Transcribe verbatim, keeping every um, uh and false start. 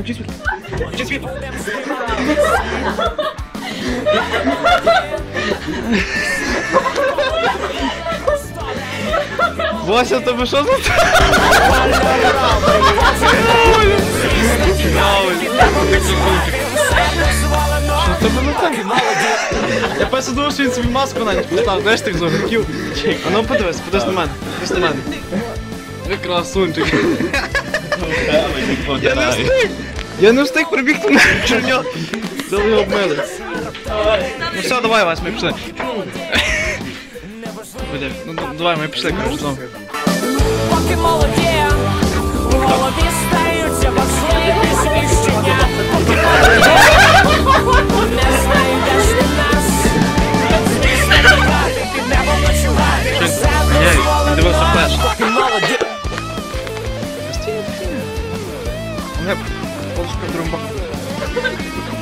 Включи світло. Включи світло. Вася, тебе що за це? Що це було так? Я перше думав, що він собі маску навіть поставив, знаєш, тих зогриків. А ну подивись, подивись на мене, подивись на мене. Ви красунчик. Я не встиг! Я не встиг прибігти на чорньо. Взяли його обмили. Ну все, давай, Вась, ми пішли. Ну давай, ми пішли, коротше, знову. Поки молоді, в голові стаються важливі свідчення. Поки молоді, не знаю, де ж ти нас. Звісно, грати, під небом ночувати, на себе дозволено. Поки молоді. Не, полушка друмба.